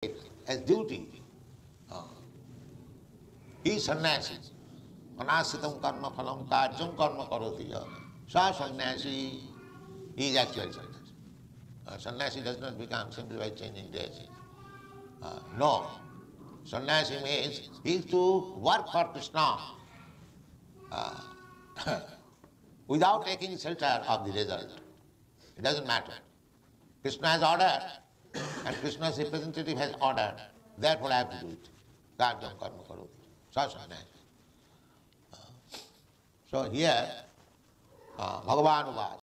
as duty. He is sannyasi. Anasitam karma phalam kajam karma karoti. Sa sannyasi is actually sannyasi. Sannyasi does not become simply by changing dress. No. Sannyasi means he is to work for Krishna without taking shelter of the result. It doesn't matter. Krishna has ordered, and Krishna's representative has ordered, therefore I have to do it. Kajam karma karoti. Sa sannyasi. So here, Bhagavan Uvad.